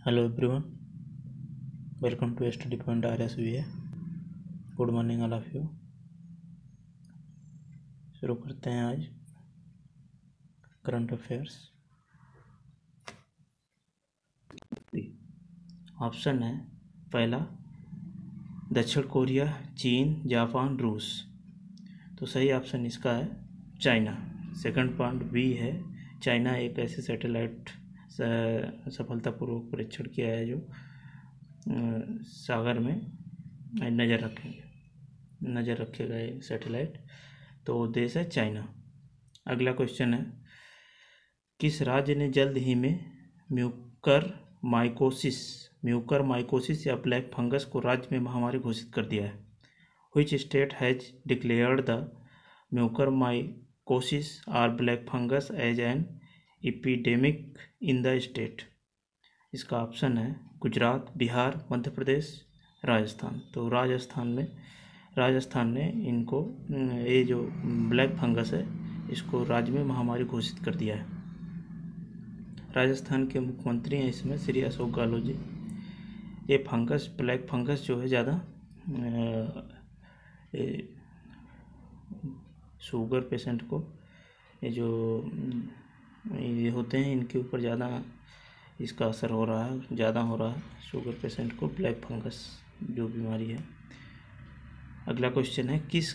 Hello everyone, welcome to study point RSVA। Good morning all of you. शुरू करते हैं आज करंट अफेयर्स। ऑप्शन है पहला दक्षिण कोरिया, चीन, जापान, रूस। तो सही ऑप्शन इसका है चाइना। सेकंड पॉइंट बी है चाइना एक ऐसे सैटेलाइट सफलतापूर्वक परीक्षण किया है जो सागर में नज़र रखेगा ये सैटेलाइट। तो वो देश है चाइना। अगला क्वेश्चन है किस राज्य ने जल्द ही में म्यूकर माइकोसिस या ब्लैक फंगस को राज्य में महामारी घोषित कर दिया है। Which state has declared the mucormycosis और black fungus as an epidemic in the state. इसका ऑप्शन है गुजरात, बिहार, मध्य प्रदेश, राजस्थान। तो राजस्थान ने इनको ये जो ब्लैक फंगस है इसको राज्य में महामारी घोषित कर दिया है। राजस्थान के मुख्यमंत्री हैं इसमें श्री अशोक गहलोत जी। ये ब्लैक फंगस जो है ज़्यादा शुगर पेशेंट को ये होते हैं इनके ऊपर ज़्यादा इसका असर हो रहा है, ज़्यादा हो रहा है शुगर पेशेंट को ब्लैक फंगस जो बीमारी है। अगला क्वेश्चन है किस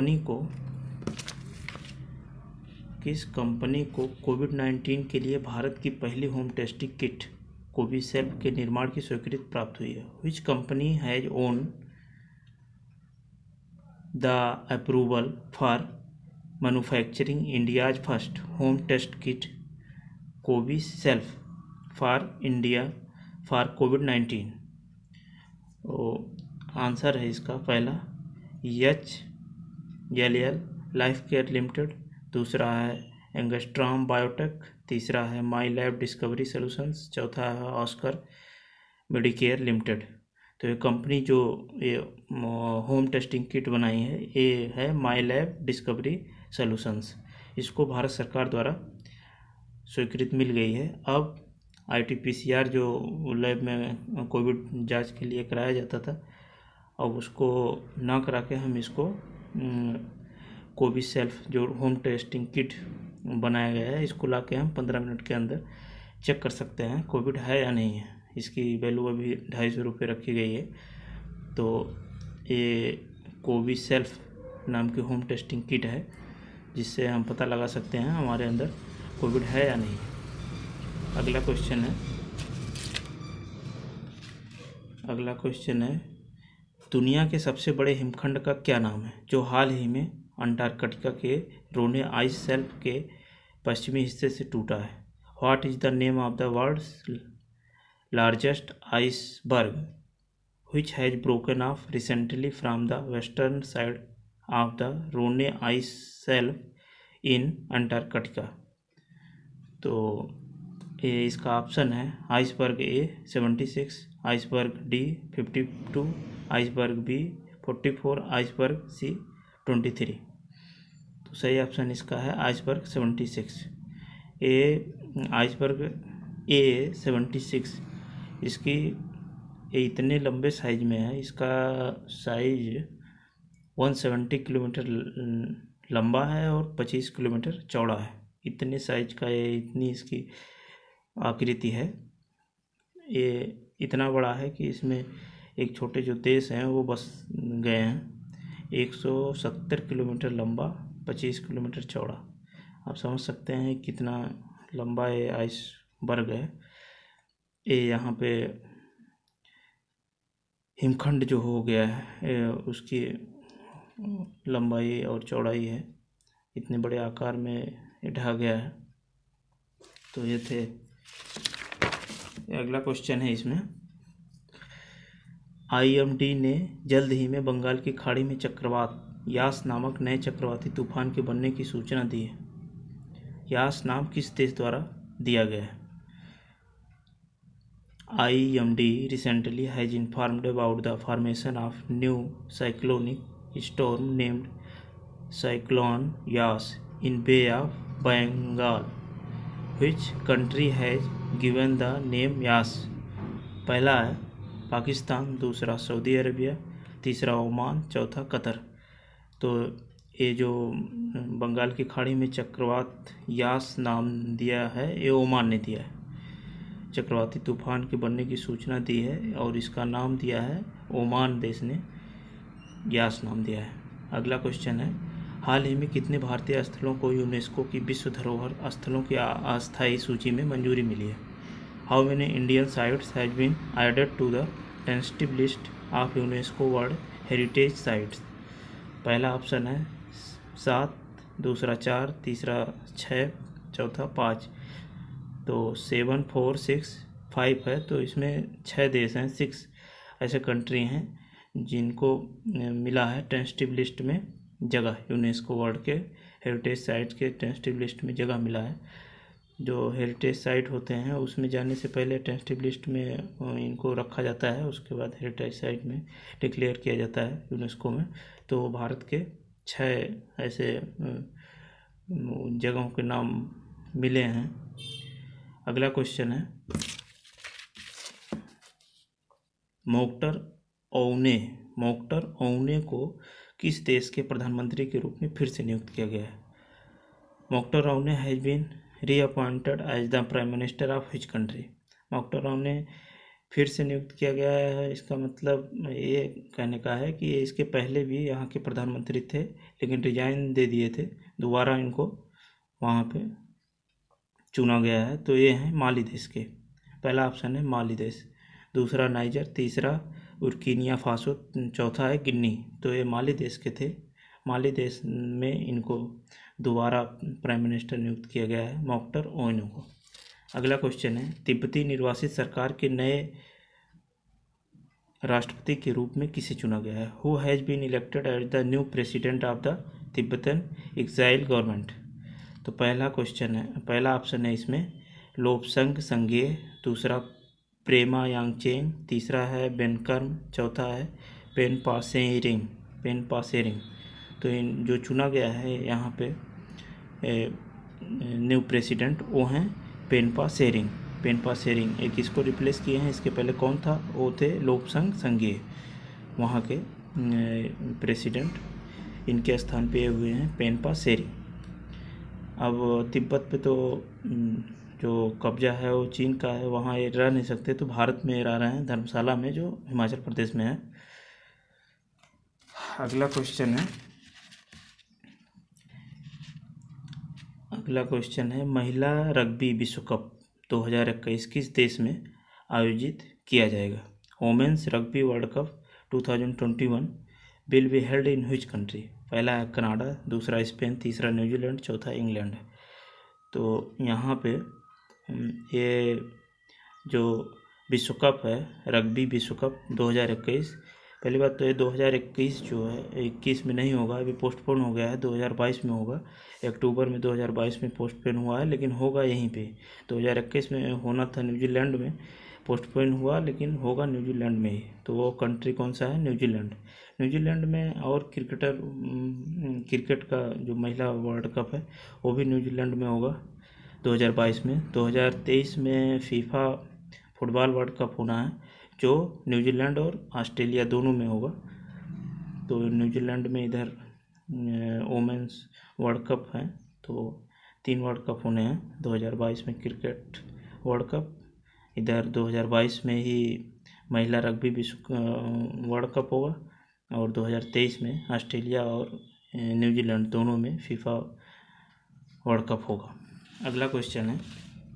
कंपनी को कोविड-19 के लिए भारत की पहली होम टेस्टिंग किट कोविशील्ड के निर्माण की स्वीकृति प्राप्त हुई है। Which company has own the approval for manufacturing India's first home test kit Covishield for India for कोविड-19। आंसर है इसका पहला HLL लाइफ केयर लिमिटेड, दूसरा है एंगस्ट्रॉम बायोटेक, तीसरा है माई लैब डिस्कवरी सॉल्यूशंस, चौथा है ऑस्कर मेडिकेयर लिमिटेड। तो ये कंपनी जो ये होम टेस्टिंग किट बनाई है ये है माई लैब डिस्कवरी सॉल्यूशंस। इसको भारत सरकार द्वारा स्वीकृति मिल गई है। अब RT-PCR जो लैब में कोविड जांच के लिए कराया जाता था, अब उसको ना करा के हम इसको कोविशील्ड जो होम टेस्टिंग किट बनाया गया है इसको ला के हम 15 मिनट के अंदर चेक कर सकते हैं कोविड है या नहीं है। इसकी वैल्यू अभी 250 रुपये रखी गई है। तो ये कोविशील्ड नाम की होम टेस्टिंग किट है जिससे हम पता लगा सकते हैं हमारे अंदर कोविड है या नहीं। अगला क्वेश्चन है दुनिया के सबसे बड़े हिमखंड का क्या नाम है जो हाल ही में अंटार्कटिका के रोने आइस शेल्फ के पश्चिमी हिस्से से टूटा है। What is the name of the world's largest iceberg which has broken off recently from the western side of the Ronne ice shelf in Antarctica। तो ये इसका ऑप्शन है iceberg A 76, iceberg D 52, iceberg B 44, iceberg C 23। तो सही option इसका है iceberg 76। Iceberg A 76 इसकी ये इतने लंबे साइज में है, इसका साइज 170 किलोमीटर लंबा है और 25 किलोमीटर चौड़ा है। इतने साइज का ये इतनी इसकी आकृति है। ये इतना बड़ा है कि इसमें एक छोटे जो देश हैं वो बस गए हैं। 170 किलोमीटर लंबा, 25 किलोमीटर चौड़ा। आप समझ सकते हैं कितना लंबा ये आइसबर्ग है। ये यहाँ पे हिमखंड जो हो गया है उसकी लंबाई और चौड़ाई है, इतने बड़े आकार में ये ढह गया है। तो ये थे। अगला क्वेश्चन है इसमें IMD ने जल्द ही में बंगाल की खाड़ी में चक्रवात यास नामक नए चक्रवाती तूफान के बनने की सूचना दी है। यास नाम किस देश द्वारा दिया गया है। IMD recently has informed about the formation of new cyclonic storm named Cyclone Yas in Bay of Bengal. Which country has given the name Yas पहला है पाकिस्तान, दूसरा सऊदी अरबिया, तीसरा ओमान, चौथा कतर। तो ये जो बंगाल की खाड़ी में चक्रवात यास नाम दिया है, ये ओमान ने दिया है। चक्रवाती तूफान के बनने की सूचना दी है और इसका नाम दिया है ओमान देश ने, यास नाम दिया है। अगला क्वेश्चन है, हाल ही में कितने भारतीय स्थलों को यूनेस्को की विश्व धरोहर स्थलों की अस्थायी सूची में मंजूरी मिली है? How many Indian sites has been added to the tentative list of UNESCO world heritage sites? पहला ऑप्शन है 7, दूसरा 4, तीसरा 6, चौथा 5। तो 7, 4, 6, 5 है, तो इसमें 6 देश हैं, 6 ऐसे कंट्री हैं जिनको मिला है टेंटेटिव लिस्ट में जगह, यूनेस्को वर्ल्ड के हेरिटेज साइट्स के टेंटेटिव लिस्ट में जगह मिला है। जो हेरिटेज साइट होते हैं उसमें जाने से पहले टेंटेटिव लिस्ट में इनको रखा जाता है, उसके बाद हेरिटेज साइट में डिक्लेयर किया जाता है यूनेस्को में। तो भारत के 6 ऐसे जगहों के नाम मिले हैं। अगला क्वेश्चन है, मोक्टर ओउने को किस देश के प्रधानमंत्री के रूप में फिर से नियुक्त किया गया है? Moctar Ouane has been reappointed as the prime minister of which country? Moctar Ouane फिर से नियुक्त किया गया है, इसका मतलब ये कहने का है कि इसके पहले भी यहाँ के प्रधानमंत्री थे लेकिन रिजाइन दे दिए थे, दोबारा इनको वहाँ पे चुना गया है। तो ये हैं माली देश के। पहला ऑप्शन है माली देश, दूसरा नाइजर, तीसरा बुर्किना फासो, चौथा है गिनी। तो ये माली देश के थे। माली देश में इनको दोबारा प्राइम मिनिस्टर नियुक्त किया गया है, मोक्टर ओइनो को। अगला क्वेश्चन है, तिब्बती निर्वासित सरकार के नए राष्ट्रपति के रूप में किसे चुना गया है? Who has been elected as the new president of the Tibetan exile government? तो पहला ऑप्शन है इसमें लोब्संग संगे, दूसरा प्रेमा यांगचेन, तीसरा है बेनकर्म, चौथा है पेनपासेरिंग। तो इन जो चुना गया है यहाँ पे न्यू प्रेसिडेंट वो हैं पेनपा सेरिंग। एक इसको रिप्लेस किए हैं, इसके पहले कौन था? वो थे लोब्संग संगे, वहाँ के प्रेसिडेंट। इनके स्थान पे हुए हैं पेनपा सेरिंग। अब तिब्बत पे तो जो कब्जा है वो चीन का है, वहाँ ये रह नहीं सकते, तो भारत में रह रहे हैं, धर्मशाला में, जो हिमाचल प्रदेश में है। अगला क्वेश्चन है, महिला रग्बी विश्व कप 2021 किस देश में आयोजित किया जाएगा? Women's rugby world cup 2021 will be held in which country? पहला है कनाडा, दूसरा स्पेन, तीसरा न्यूजीलैंड, चौथा इंग्लैंड। तो यहाँ पे ये जो विश्व कप है, रग्बी विश्व कप 2021, पहली बात तो ये 2021 जो है 21 में नहीं होगा, अभी पोस्टपोन हो गया है, 2022 में होगा। अक्टूबर में 2022 में पोस्टपोन हुआ है, लेकिन होगा यहीं पे। 2021 में होना था न्यूजीलैंड में, पोस्टपोन हुआ, लेकिन होगा न्यूजीलैंड में ही। तो वो कंट्री कौन सा है? न्यूजीलैंड में। और क्रिकेट का जो महिला वर्ल्ड कप है वो भी न्यूजीलैंड में होगा 2022 में। 2023 में फीफा फुटबॉल वर्ल्ड कप होना है, जो न्यूजीलैंड और ऑस्ट्रेलिया दोनों में होगा। तो न्यूजीलैंड में इधर वोमेंस वर्ल्ड कप है, तो 3 वर्ल्ड कप होने हैं। 2022 में क्रिकेट वर्ल्ड कप, इधर 2022 में ही महिला रग्बी विश्व वर्ल्ड कप होगा, और 2023 में ऑस्ट्रेलिया और न्यूजीलैंड दोनों में फीफा वर्ल्ड कप होगा। अगला क्वेश्चन है,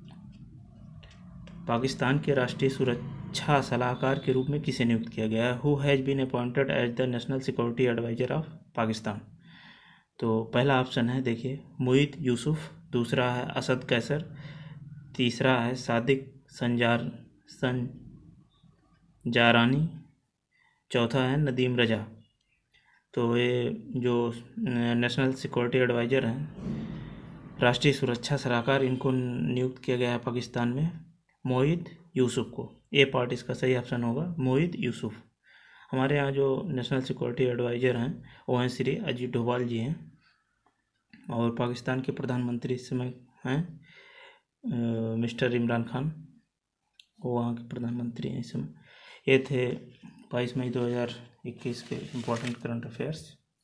पाकिस्तान के राष्ट्रीय सुरक्षा सलाहकार के रूप में किसे नियुक्त किया गया है? Who has been appointed as the national security adviser of Pakistan? तो पहला ऑप्शन है, देखिए, मुईद यूसुफ, दूसरा है असद कैसर, तीसरा है सादिक संजारानी, चौथा है नदीम रजा। तो ये जो नेशनल सिक्योरिटी एडवाइज़र हैं, राष्ट्रीय सुरक्षा सलाहकार, इनको नियुक्त किया गया है पाकिस्तान में मोहिद यूसुफ को। ए पार्ट इसका सही ऑप्शन होगा, मोहिद यूसुफ। हमारे यहाँ जो नेशनल सिक्योरिटी एडवाइज़र हैं वो हैं श्री अजीत डोभाल जी हैं, और पाकिस्तान के प्रधानमंत्री इस समय हैं मिस्टर इमरान खान। वो वहाँ के प्रधानमंत्री हैं इस समय। ये थे 22 मई 2021 के important current affairs.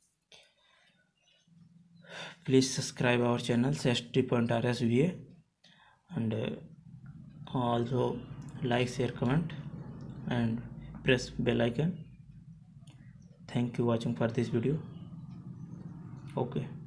Please subscribe our channel ST.RSVA and also like, share, comment and press bell icon. Thank you watching for this video. Okay.